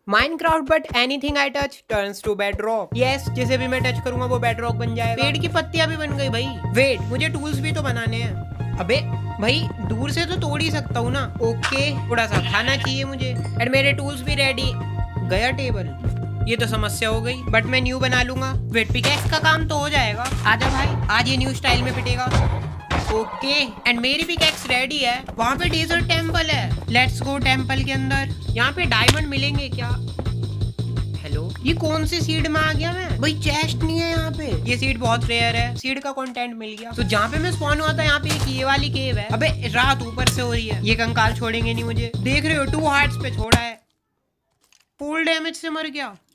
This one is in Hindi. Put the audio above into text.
Minecraft but anything I touch turns to bedrock. Yes, जिसे भी मैं टच करूंगा वो बेडरॉक बन जाएगा। पेड़ की पत्तियां भी बन गई भाई। वेट, मुझे टूल्स भी तो बनाने हैं। अबे भाई, दूर से तो तोड़ ही सकता हूँ ना। ओके, थोड़ा सा खाना चाहिए मुझे। एंड मेरे टूल्स भी रेडी। गया टेबल। ये तो समस्या हो गई, बट मैं न्यू बना लूंगा। वेट, पिकैक्स का काम तो हो जाएगा। आजा भाई, आज ये न्यू स्टाइल में फिटेगा। ओके, एंड मेरी पिकैक्स रेडी है। वहाँ पे डेजर्ट टेम्पल है। लेट्स गो टेम्पल के अंदर। यहाँ पे डायमंड मिलेंगे क्या? हेलो, ये कौन सी सीड में आ गया मैं? भाई चेस्ट नहीं है यहाँ पे। ये सीड बहुत रेयर है। सीड का कंटेंट मिल गया। तो जहाँ पे मैं स्पॉन हुआ था यहाँ पे एक ये वाली केव है। अबे रात ऊपर से हो रही है। ये कंकाल छोड़ेंगे नहीं मुझे। देख रहे हो, 2 हार्ट्स पे छोड़ा है। फुल डैमेज से मर गया।